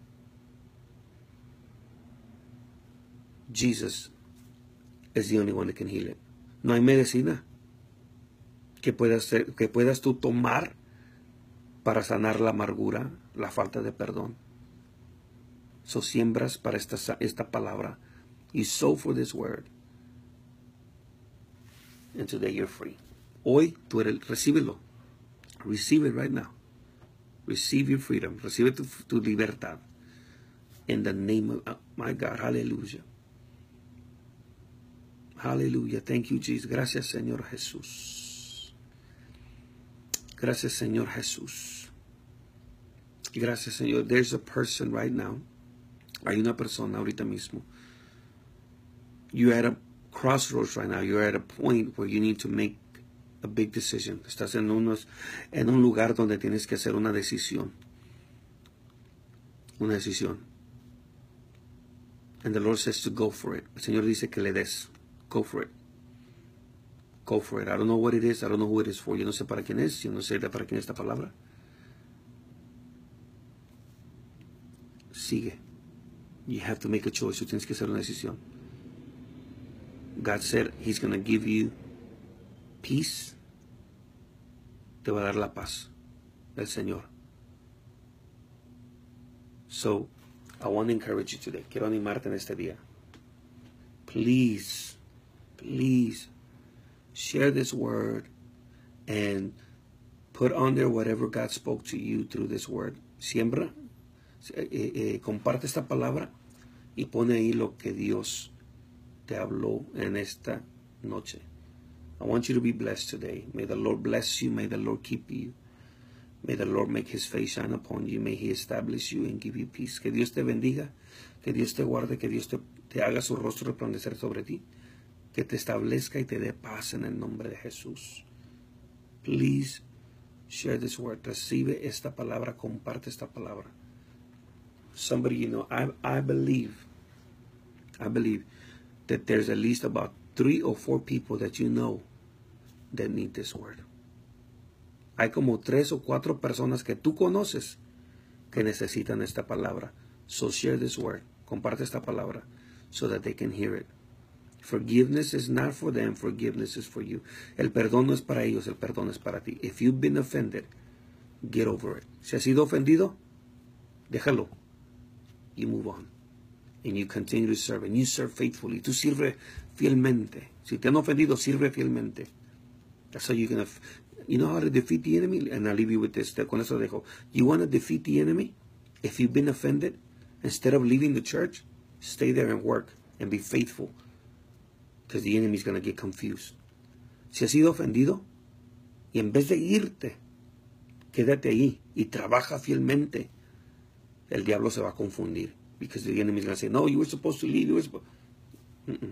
Jesus is the only one that can heal it. No hay medicina que puedas, ser, que puedas tú tomar para sanar la amargura, la falta de perdón. So siembras para esta, esta palabra. You sow for this word. And today you're free. Hoy tú eres, recíbelo. Receive it right now. Receive your freedom. Recibe tu, tu libertad. In the name of, oh my God, hallelujah. Hallelujah. Thank you, Jesus. Gracias, Señor Jesús. Gracias, Señor Jesús. Gracias, Señor. There's a person right now. Hay una persona ahorita mismo. You're at a crossroads right now. You're at a point where you need to make a big decision. Estás en, unos, en un lugar donde tienes que hacer una decisión. Una decisión. And the Lord says to go for it. El Señor dice que le des. Go for it. Go for it. I don't know what it is. I don't know who it is for. Yo no sé para quién es. Yo no sé para quién es esta palabra. Sigue. You have to make a choice. Tú tienes que hacer una decisión. God said He's going to give you peace. Te va a dar la paz del Señor. So, I want to encourage you today. Quiero animarte en este día. Please, please, share this word and put on there whatever God spoke to you through this word. Siembra, eh, eh, comparte esta palabra y pone ahí lo que Dios te habló en esta noche. I want you to be blessed today. May the Lord bless you. May the Lord keep you. May the Lord make His face shine upon you. May He establish you and give you peace. Que Dios te bendiga. Que Dios te guarde. Que Dios te, te haga su rostro resplandecer sobre ti. Que te establezca y te dé paz en el nombre de Jesús. Please share this word. Recibe esta palabra. Comparte esta palabra. Somebody you know. I, I believe. I believe that there's at least about three or four people that you know that need this word. Hay como tres o cuatro personas que tú conoces que necesitan esta palabra. So share this word. Comparte esta palabra so that they can hear it. Forgiveness is not for them. Forgiveness is for you. El perdón no es para ellos. El perdón es para ti. If you've been offended, get over it. Si has sido ofendido, déjalo. You move on. And you continue to serve. And you serve faithfully. Tú sirve fielmente. Si te han ofendido, sirve fielmente. That's how you're going to... You know how to defeat the enemy? And I'll leave you with this. Con eso dejo. You want to defeat the enemy? If you've been offended, instead of leaving the church, stay there and work and be faithful. Because the enemy is going to get confused. Si has sido ofendido, y en vez de irte, quédate ahí y trabaja fielmente, el diablo se va a confundir. Because the enemy is going to say, no, you were supposed to leave. You were supposed... Mm-mm.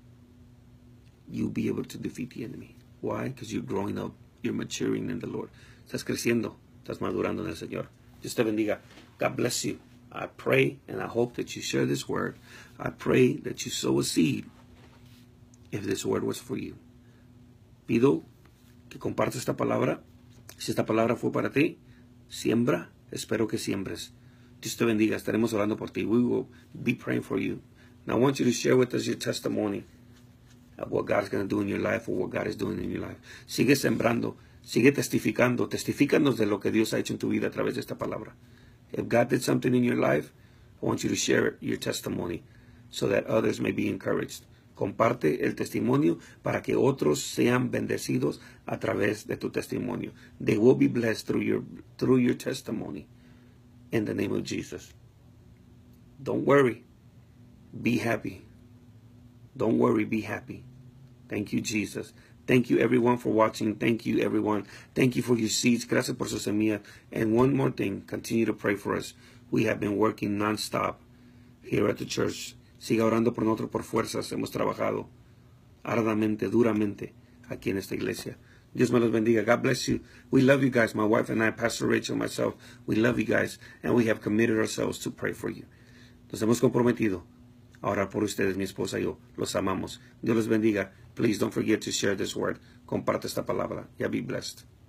You'll be able to defeat the enemy. Why? Because you're growing up. You're maturing in the Lord. Estás creciendo. Estás madurando en el Señor. Dios te bendiga. God bless you. I pray and I hope that you share this word. I pray that you sow a seed if this word was for you. Pido que compartas esta palabra. Si esta palabra fue para ti, siembra. Espero que siembres. Dios te bendiga. Estaremos orando por ti. We will be praying for you. Now I want you to share with us your testimony of what God is going to do in your life or what God is doing in your life. Sigue sembrando, sigue testificando, testifícanos de lo que Dios ha hecho en tu vida a través de esta palabra. If God did something in your life, I want you to share your testimony so that others may be encouraged. Comparte el testimonio para que otros sean bendecidos a través de tu testimonio. They will be blessed through your, through your testimony in the name of Jesus. Don't worry. Be happy. Don't worry, be happy. Thank you, Jesus. Thank you, everyone, for watching. Thank you, everyone. Thank you for your seeds. Gracias por su semilla. And one more thing, continue to pray for us. We have been working non-stop here at the church. Siga orando por nosotros por fuerzas. Hemos trabajado arduamente, duramente aquí en esta iglesia. Dios me los bendiga. God bless you. We love you guys. My wife and I, Pastor Rachel, myself, we love you guys. And we have committed ourselves to pray for you. Nos hemos comprometido a orar por ustedes, mi esposa y yo. Los amamos. Dios los bendiga. Please don't forget to share this word. Comparte esta palabra. Ya be blessed.